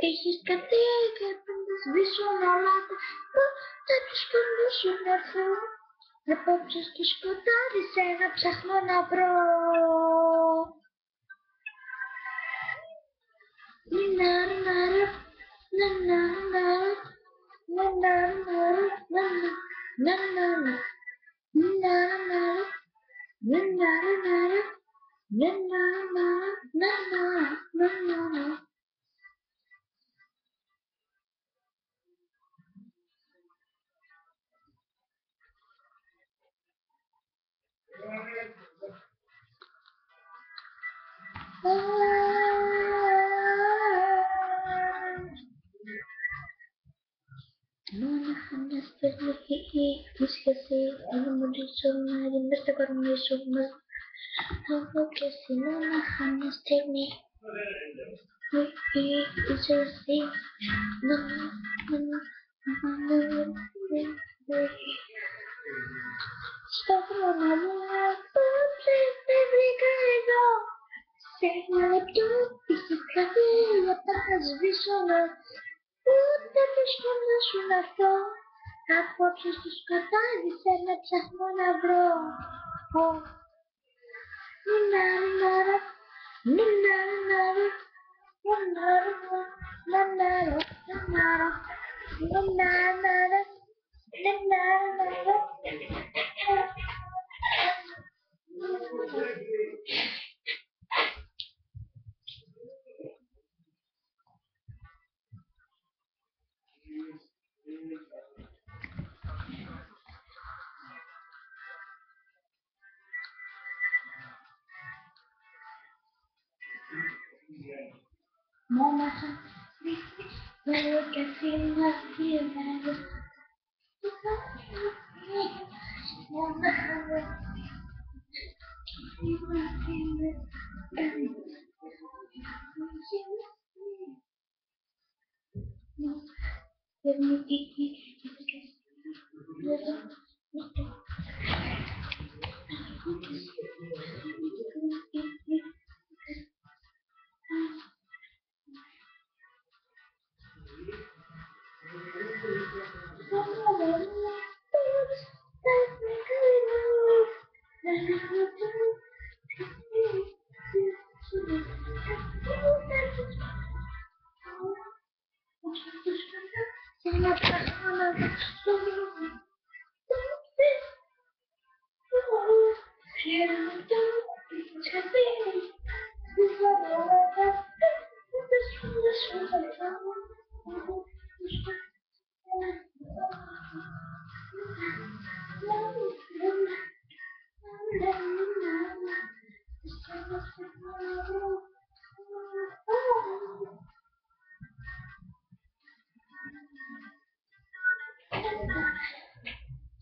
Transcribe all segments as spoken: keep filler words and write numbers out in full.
Esiste che vissuto σου απόψε στο σκοτάδι σε ένα ψάχνω να βρω. Νιναρναρα, ναναναρα, ναναναρα, ναναναρα, νιναρναρα, νιναρναρα, νιναρναρα, ναναναρα. Monάχα μια στιγμή η σχέση είναι μοντίζομαι, δεν μες τα κορμίζομαι. Εγώ και εσύ μονάχα μια στιγμή η σχέση στο χρόνο μου απόψε με βρήκα εδώ. Σε ένα λεπτό φυσικά θέλω να σβήσω να ούτε βρίσκω να σου να βρω. Απόψε στο σκοτάδι σε να ψάχνω να βρω. Νιναρναρα, νιναρναρα, νιναρναρα, νιναρναρα, νιναρναρα, νιναρναρα. Monάχα θέλω κι εσύ να φύγεις. Monάχα να φύγεις.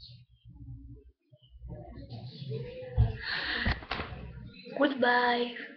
Goodbye.